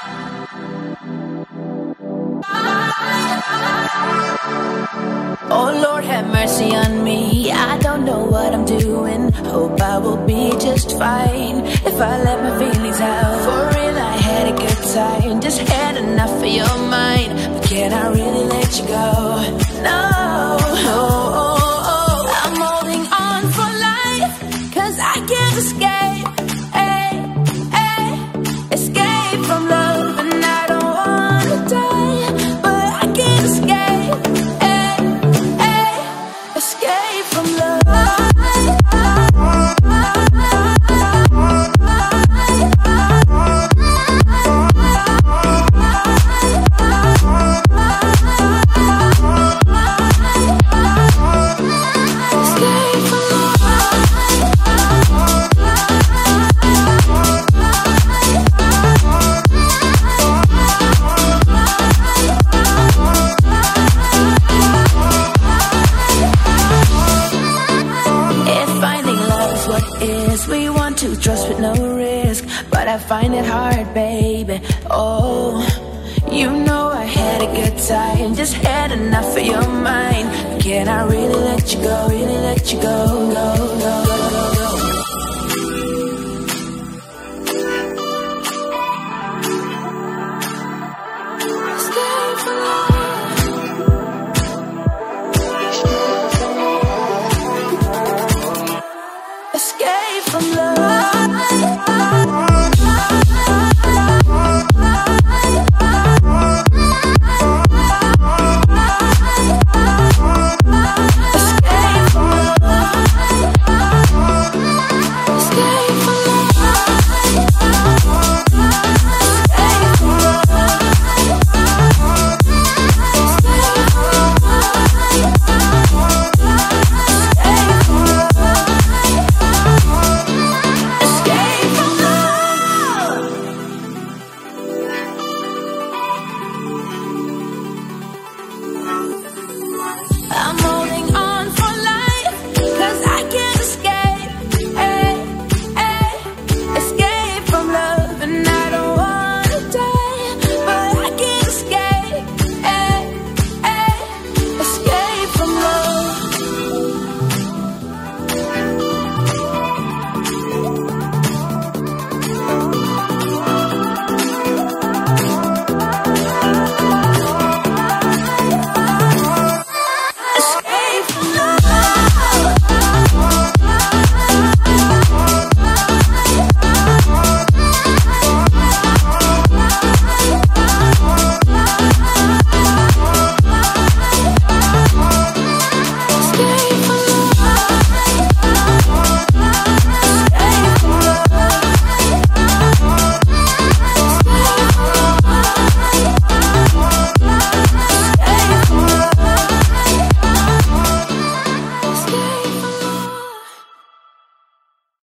Oh Lord, have mercy on me. I don't know what I'm doing. Hope I will be just fine if I let my feelings out. For real, I had a good time, just had enough of your mind. But can I really let you go? No, I'm holding on for life, 'cause I can't escape, escape from love. And I don't wanna die, but I can't escape, escape from love. We want to trust with no risk, but I find it hard, baby. Oh, you know I had a good time, just had enough of your mind. Can I really let you go, really let you go, go, go, go, go, go.